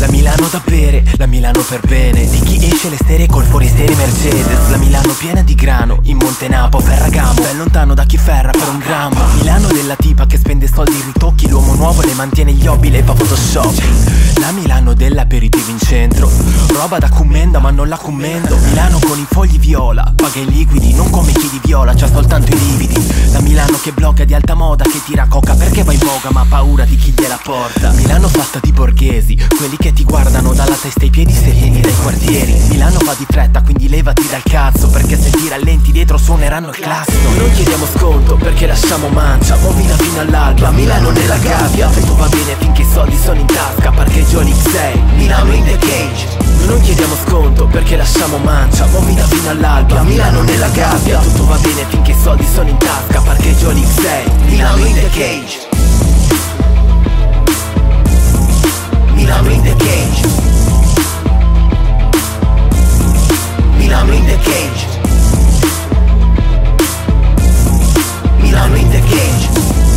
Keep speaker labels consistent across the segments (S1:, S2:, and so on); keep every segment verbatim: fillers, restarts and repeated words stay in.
S1: La Milano da bere, la Milano per bene, di chi esce le stere col fuoristere Mercedes. La Milano piena di grano, in Montenapo, Ferragamo, ben lontano da chi ferra per un grammo. Milano della tipa che spende soldi in ritocchi, l'uomo nuovo le mantiene gli hobby, e fa photoshop. La Milano dell'aperitivo in centro, roba da commenda ma non la commendo. Milano con i fogli viola, paga in liquidi, non come chi di viola, c'ha soltanto i lividi. La Milano che blocca di alta moda, che tira coca perché va in voga ma ha paura di chi gliela porta. Milano fatta di borghesi, quelli che ti guardano dalla testa ai piedi se vieni dai quartieri. Milano va di fretta quindi levati dal cazzo, perché se ti rallenti dietro suoneranno il classico. Non chiediamo sconto perché lasciamo mancia, muovila fino all'alba, Milano nella gabbia. Tutto va bene finché i soldi sono in tasca, parcheggio l'X sei, Milano in the cage. Non chiediamo sconto perché lasciamo mancia, muovila fino all'alba, Milano nella gabbia. Tutto va bene finché i soldi sono in tasca, parcheggio l'X sei, Milano in the cage. Milano in the cage. Milano in the cage. Milano in the cage.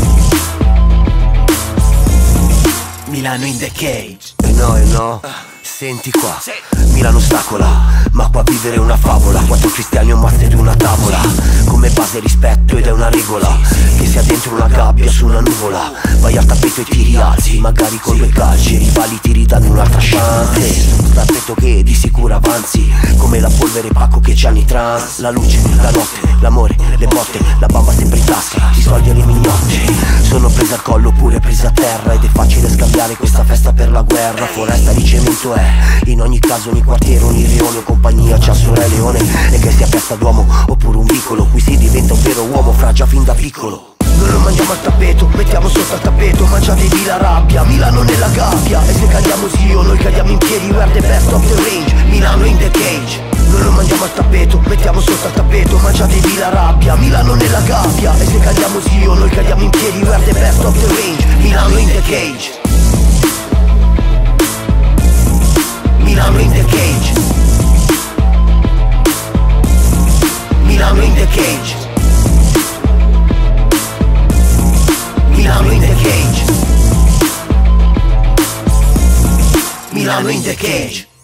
S1: Milano in the cage.
S2: E no, e no, senti qua, Milano ostacola, ma qua vivere è una favola. Quattro cristiani un master di una tavola, come base rispetto ed è una regola. Che sia dentro una gabbia su una nuvola, vai al tappeto e ti rialzi, magari con due calci, i rivali ti ridanno un'altra chance. Tappeto che di sicuro avanzi, come la polvere pacco che c'hanno i trans. La luce, la notte, l'amore, le botte, la bamba sempre in tasca, i soldi e le mignotte. Sono presa al collo oppure presa a terra, ed è facile scambiare questa festa per la guerra. Foresta di cemento è, in ogni caso ogni quartiere, ogni rione o compagnia c'ha su Re Leone. E che sia festa d'uomo oppure un vicolo, qui si diventa un vero uomo fra già fin da piccolo. Noi lo mangiamo al tappeto, mettiamo sotto al tappeto, mangiatevi la rabbia, Milano nella gabbia. E se cadiamo sì o noi cadiamo in piedi, we're the best of the range, Milano in the cage. Noi lo mangiamo al tappeto, mettiamo sotto al tappeto, mangiatevi la rabbia, Milano nella gabbia. E se cadiamo sì o noi cadiamo in piedi, we're the best of the range, Milano in the cage. Milano in the cage. Milano in the cage. Milano in the cage. Milano in the cage.